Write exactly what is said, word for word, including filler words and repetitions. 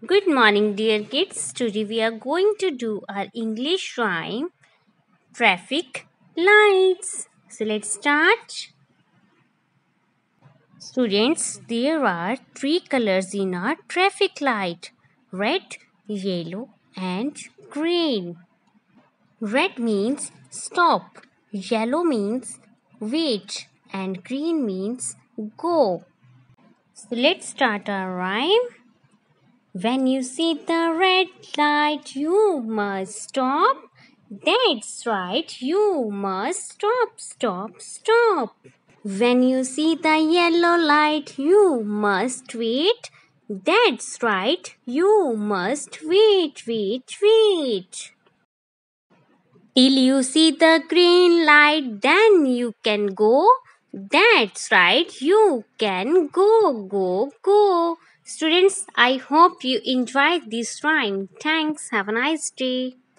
Good morning, dear kids. Today we are going to do our English rhyme traffic lights. So let's start. Students, there are three colors in our traffic light: red, yellow, and green. Red means stop, yellow means wait, and green means go. So let's start our rhyme. When you see the red light, you must stop. That's right, you must stop, stop, stop. When you see the yellow light, you must wait. That's right, you must wait, wait, wait. Till you see the green light, then you can go. That's right, you can go, go, go. Students, I hope you enjoyed this rhyme. Thanks. Have a nice day.